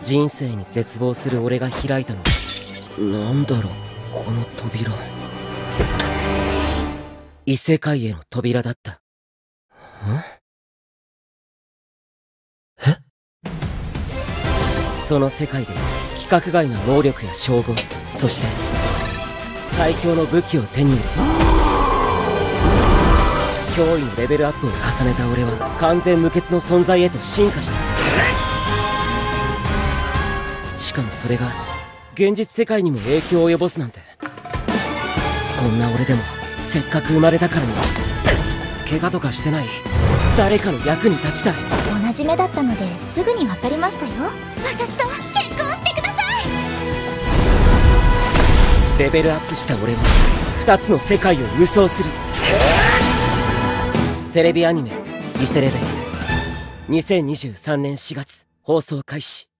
人生に絶望する俺が開いたのは、なんだろう、この扉。異世界への扉だった。え？その世界で規格外の能力や称号、そして最強の武器を手に入れ、脅威のレベルアップを重ねた俺は完全無欠の存在へと進化した。しかもそれが現実世界にも影響を及ぼすなんて。こんな俺でもせっかく生まれたからには怪我とかしてない誰かの役に立ちたい。 同じ目だったのですぐに分かりましたよ。私と結婚してください。 レベルアップした俺は2つの世界を無双する。テレビアニメ「リセレベ」2023年4月放送開始。